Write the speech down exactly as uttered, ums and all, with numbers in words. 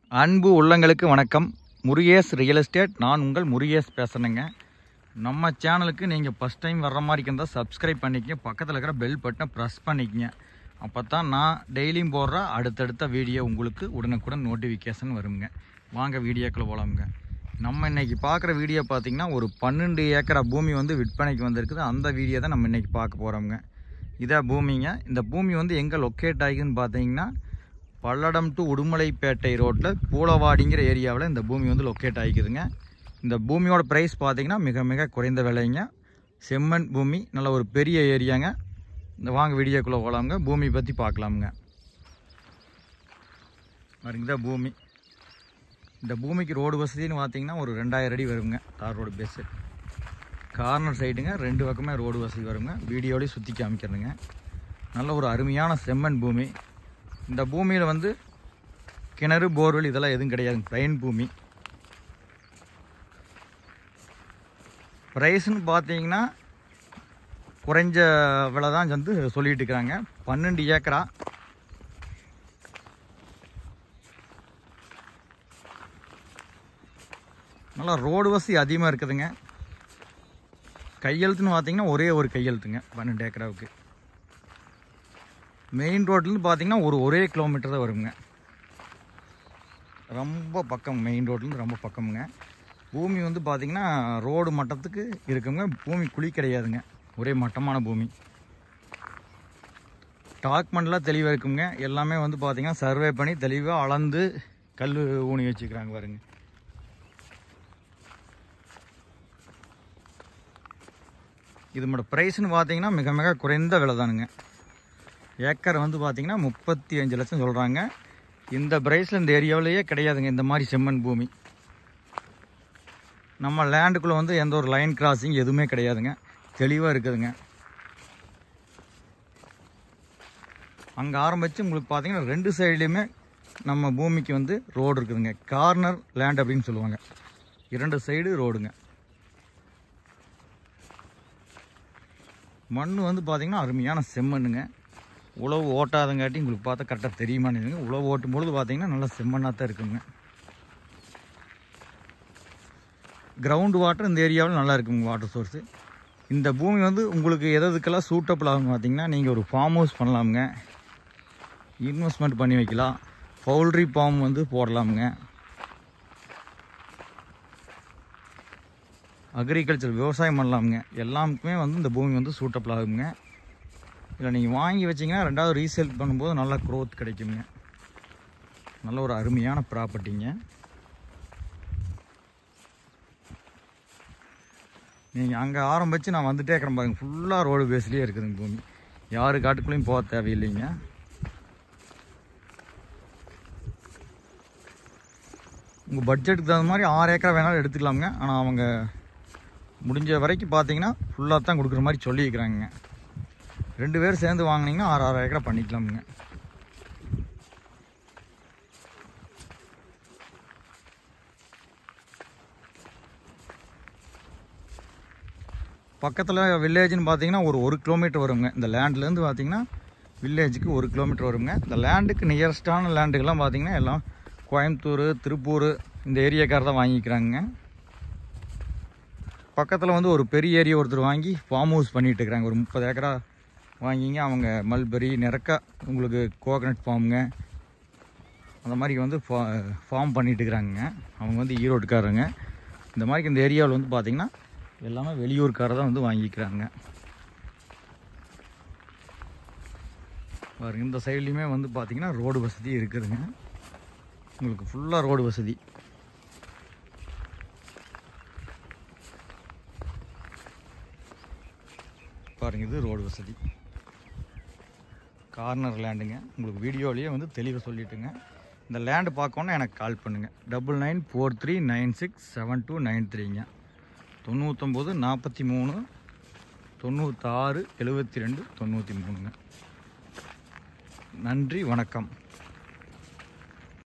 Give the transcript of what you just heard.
அன்பு உள்ளங்களுக்கு வணக்கம். Murugesh real estate. நான் உங்கள் முருகேஷ் பேசுகிறேங்க. நம்ம சேனலுக்கு நீங்கள் ஃபஸ்ட் டைம் வர்ற மாதிரி இருந்தால் சப்ஸ்கிரைப் பண்ணிக்கங்க. பக்கத்தில் இருக்கிற பெல் பட்டனை ப்ரெஸ் பண்ணிக்கங்க. அப்போ தான் நான் டெய்லியும் போடுற அடுத்தடுத்த வீடியோ உங்களுக்கு உடனுக்குடன் நோட்டிஃபிகேஷன் வருங்க. வாங்க வீடியோக்குள்ளே போகலாமுங்க. நம்ம இன்றைக்கி பார்க்குற வீடியோ பார்த்திங்கன்னா ஒரு பன்னெண்டு ஏக்கரா பூமி வந்து விற்பனைக்கு வந்திருக்குது. அந்த வீடியோ தான் நம்ம இன்றைக்கி பார்க்க போகிறோமுங்க. இதான் பூமிங்க. இந்த பூமி வந்து எங்கே லொக்கேட் ஆகிக்குதுன்னு பார்த்தீங்கன்னா பல்லடம் டு உடுமலைப்பேட்டை ரோட்டில் பூலவாடிங்கிற ஏரியாவில் இந்த பூமி வந்து லொக்கேட் ஆகிக்குதுங்க. இந்த பூமியோட ப்ரைஸ் பார்த்திங்கன்னா மிக மிக குறைந்த விலைங்க. செம்மண் பூமி, நல்ல ஒரு பெரிய ஏரியாங்க. இந்த வாங்க வீடியோக்குள்ளே போகலாமுங்க. பூமி பற்றி பார்க்கலாமுங்க. இதான் பூமி. இந்த பூமிக்கு ரோடு வசதின்னு பார்த்திங்கன்னா ஒரு ரெண்டாயிரம் அடி வருங்க. தார் ரோடு பேஸு கார்னர் சைடுங்க. ரெண்டு பக்கமே ரோடு வசதி வருங்க. வீடியோலேயே சுற்றி காமிக்கிறதுங்க. நல்ல ஒரு அருமையான செம்மண் பூமி. இந்த பூமியில் வந்து கிணறு, போர்வெல் இதெல்லாம் எதுவும் கிடையாதுங்க. பிளைன் பூமி. ப்ரைஸ்ன்னு பார்த்தீங்கன்னா குறைஞ்ச விலை தான் வந்து சொல்லிட்டு இருக்கிறாங்க. பன்னெண்டு ஏக்கரா. நல்லா ரோடு வசதி அதிகமாக இருக்குதுங்க. கையெழுத்துன்னு பார்த்தீங்கன்னா ஒரே ஒரு கையெழுத்துங்க பன்னெண்டு ஏக்கராவுக்கு. மெயின் ரோட்லேருந்து பார்த்தீங்கன்னா ஒரு ஒரே கிலோமீட்டர் தான் வருங்க. ரொம்ப பக்கம். மெயின் ரோட்லேருந்து ரொம்ப பக்கமுங்க. பூமி வந்து பார்த்திங்கன்னா ரோடு மட்டத்துக்கு இருக்குங்க. பூமி குழி கிடையாதுங்க. ஒரே மட்டமான பூமி. டாக்குமெண்ட்லாம் தெளிவாக இருக்குங்க. எல்லாமே வந்து பார்த்திங்கன்னா சர்வே பண்ணி தெளிவாக அளந்து கல் ஊனி வச்சுக்கிறாங்க பாருங்க. இதோட ப்ரைஸ்ன்னு பார்த்தீங்கன்னா மிக மிக குறைந்த விலை தானுங்க. ஏக்கர் வந்து பார்த்திங்கன்னா முப்பத்தி அஞ்சு லட்சம் சொல்கிறாங்க. இந்த ப்ரைஸில் இந்த ஏரியாவிலேயே கிடையாதுங்க இந்த மாதிரி செம்மண் பூமி. நம்ம லேண்டுக்குள்ளே வந்து எந்த ஒரு லைன் கிராசிங் எதுவுமே கிடையாதுங்க. தெளிவாக இருக்குதுங்க. அங்கே ஆரம்பித்து உங்களுக்கு பார்த்திங்கன்னா ரெண்டு சைட்லேயுமே நம்ம பூமிக்கு வந்து ரோடு இருக்குதுங்க. கார்னர் லேண்ட் அப்படின்னு சொல்லுவாங்க. இரண்டு சைடு ரோடுங்க. மண் வந்து பார்த்திங்கன்னா அருமையான செம்மண்ணுங்க. உழவு ஓட்டாதங்காட்டி உங்களுக்கு பார்த்தா கரெக்டாக தெரியுமான்னு. உழவு ஓட்டும் பொழுது பார்த்தீங்கன்னா நல்லா செம்மண்ணாக தான் இருக்குங்க. கிரவுண்டு வாட்டர் இந்த ஏரியாவில் நல்லா இருக்குங்க. Water source. இந்த பூமி வந்து உங்களுக்கு எதுக்கெல்லாம் சூட்டபிள் ஆகும் பார்த்தீங்கன்னா நீங்கள் ஒரு ஃபார்ம் ஹவுஸ் பண்ணலாமுங்க. இன்வெஸ்ட்மெண்ட் பண்ணி வைக்கலாம். பவுல்ட்ரி ஃபார்ம் வந்து போடலாமுங்க. அக்ரிகல்ச்சர் விவசாயம் பண்ணலாமுங்க. எல்லாமுக்குமே வந்து இந்த பூமி வந்து சூட்டபிள் ஆகுங்க. இல்லை நீங்கள் வாங்கி வச்சிங்கன்னா ரெண்டாவது ரீசேல் பண்ணும்போது நல்லா க்ரோத் கிடைக்குங்க. நல்ல ஒரு அருமையான ப்ராப்பர்ட்டிங்க. நீங்கள் அங்கே ஆரம்பித்து நான் வந்துட்டே இருக்கிறேன் பாருங்க. ஃபுல்லாக ரோடு பேஸ்லேயே இருக்குதுங்க பூமி. யாரு காட்டுக்குள்ளேயும் போக தேவையில்லைங்க. உங்கள் பட்ஜெட்டுக்கு தகுந்த மாதிரி ஆறு ஏக்கரா வேணாலும் எடுத்துக்கலாமுங்க. ஆனால் அவங்க முடிஞ்ச வரைக்கும் பார்த்தீங்கன்னா ஃபுல்லாக தான் கொடுக்குற மாதிரி சொல்லியிருக்கிறாங்க. ரெண்டு பேர் சேர்ந்து வாங்கினீங்கன்னா ஆறு ஆறு ஏக்கரா பண்ணிக்கலாமுங்க. பக்கத்தில் வில்லேஜ்னு பார்த்தீங்கன்னா ஒரு ஒரு கிலோமீட்டர் வருங்க. இந்த லேண்ட்லேருந்து பார்த்தீங்கன்னா வில்லேஜுக்கு ஒரு கிலோமீட்டர் வருங்க. இந்த லேண்டுக்கு நியரஸ்டான லேண்டுக்கெல்லாம் பார்த்தீங்கன்னா எல்லாம் கோயம்புத்தூர், திருப்பூர் இந்த ஏரியாக்கார தான் வாங்கிக்கிறாங்க. பக்கத்தில் வந்து ஒரு பெரிய ஏரியா ஒருத்தர் வாங்கி ஃபார்ம் ஹவுஸ் பண்ணிகிட்டு இருக்கிறாங்க. ஒரு முப்பது ஏக்கரா வாங்கிங்க. அவங்க மல்பெரி, நெரக்கா, உங்களுக்கு கோகனட் ஃபார்முங்க அந்த மாதிரி வந்து ஃபா ஃபார்ம் பண்ணிகிட்டு இருக்கிறாங்க. அவங்க வந்து ஈரோட்டுக்காரங்க. இந்த மாதிரி இந்த ஏரியாவில் வந்து பார்த்திங்கன்னா எல்லாமே வெளியூர்கார தான் வந்து வாங்கிக்கிறாங்க. பாருங்க இந்த சைட்லேயுமே வந்து பார்த்திங்கன்னா ரோடு வசதி இருக்குதுங்க. உங்களுக்கு ஃபுல்லாக ரோடு வசதி. பாருங்க இது ரோடு வசதி. கார்னர் லேண்டுங்க. உங்களுக்கு வீடியோலேயே வந்து தெளிவாக சொல்லிட்டுங்க. இந்த லேண்டு பார்க்கணுன்னா எனக்கு கால் பண்ணுங்கள். Double nine four three nine six seven two nine த்ரீங்க. தொண்ணூற்றொம்பது நாற்பத்தி மூணு தொண்ணூத்தாறு எழுபத்தி ரெண்டு தொண்ணூற்றி மூணுங்க. நன்றி, வணக்கம்.